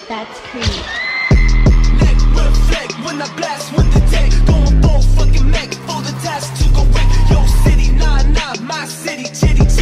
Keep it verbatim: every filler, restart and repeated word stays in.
That's Creed. Neck reflect when I blast with the deck. Going full fucking mech for the task to go wreck your city. Nah, nah, my city, chitty.